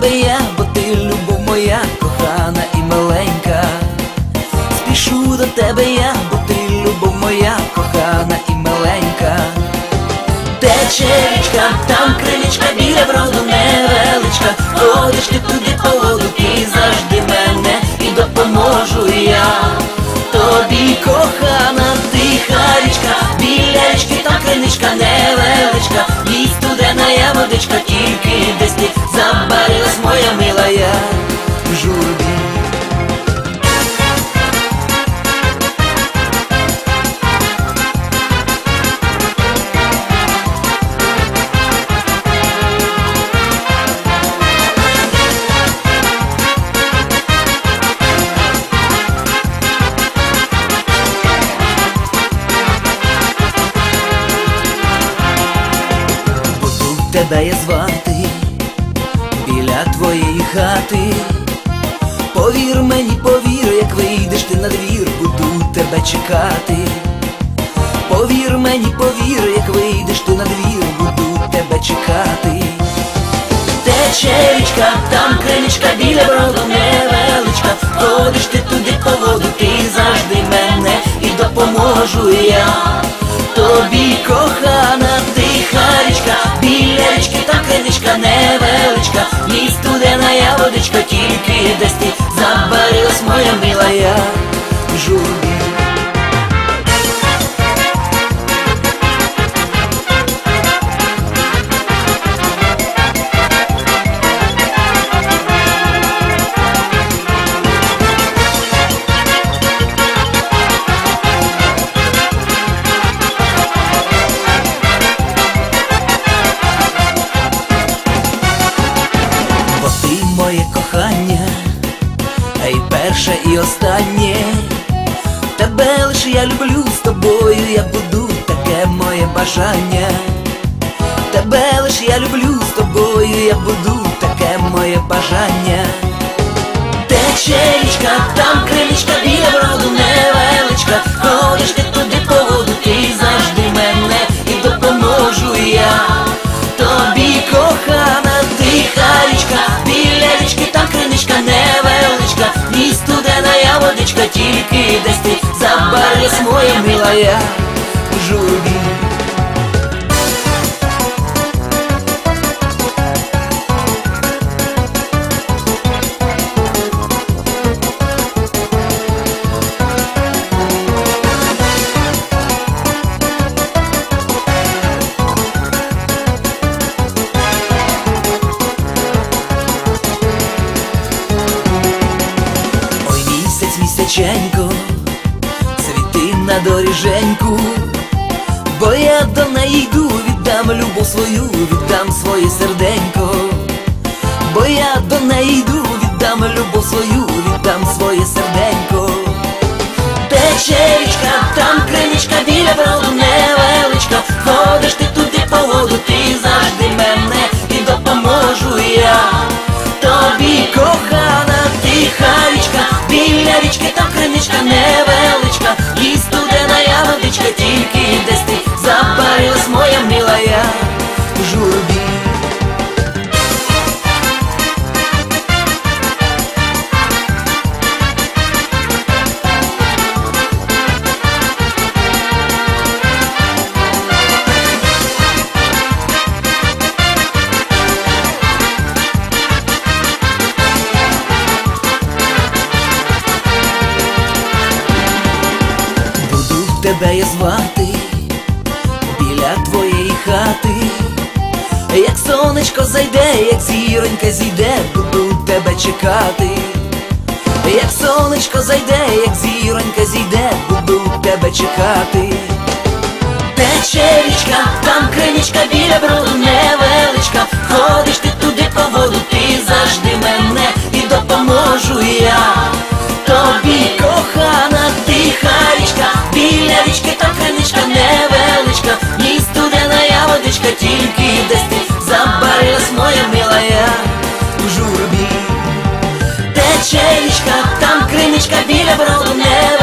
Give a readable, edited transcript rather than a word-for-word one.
тебе я, бо ти любов моя, кохана і миленька. Спішу до тебе я, бо ти любов моя, кохана і миленька. Тече річка, там криничка, біля броду невеличка. Ходиш ти туди по воду, ти завжди мене, і допоможу я тобі, кохана, тиха річка. Біля річки там криничка невеличка, їй студена я водичка, тільки десь ти забарилась, моя мила, я в журбі. Тебе я звати біля твоєї хати. Повір мені, повір, як вийдеш ти на двір, буду тебе чекати. Повір мені, повір, як вийдеш ти на двір, буду тебе чекати. Тече річка, там криничка, біля броду невеличка. Ходиш ти туди по воду, ти завжди мене, і допоможу я тобі, кохана, тиха річка. Біля річки там криничка невеличка, їй студена я водичка, тільки десь ти забарилась, моя мила, я в журбі. Моє кохання, а й перше, і останнє. Тебе лиш я люблю, з тобою я буду, таке моє бажання. Тебе лиш я люблю, з тобою я буду, таке моє бажання. Тече річка, там криничка, біля броду невеличка. Ходиш ти туди по воду, ти завжди мене, і допоможу я тобі, кохана, тиха річка. Біля річки там криничка невеличка, ні студена я водичка, тільки десь ти забарилась, моя мила, я в журбі. Місяченько, світи на доріженьку, бо я до неї йду, віддам любов свою, віддам своє серденько. Бо я до неї йду, віддам любов свою, віддам своє серденько. Тече річка, там криничка, біля броду невеличка. Ходиш ти туди по воду, ти завжди мене, і допоможу я тобі, кохана, тиха річка. Біля річки там криничка невеличка, їй студена я водичка, тільки десь ти забарилась, моя мила, я в журбі. Тебе я звати біля твоєї хати. Як сонечко зайде, як зіронька зійде, буду тебе чекати. Як сонечко зайде, як зіронька зійде, буду тебе чекати. Тече річка, там криничка, біля броду невеличка. Ходиш ти туди по воду, ти завжди мене, і допоможу я тобі, кохана, тиха річка. Біля річки там криничка невеличка, їй студена я водичка, тільки десь ти забарилась, моя мила, я в журбі. Тече річка, там криничка, біля броду невеличка.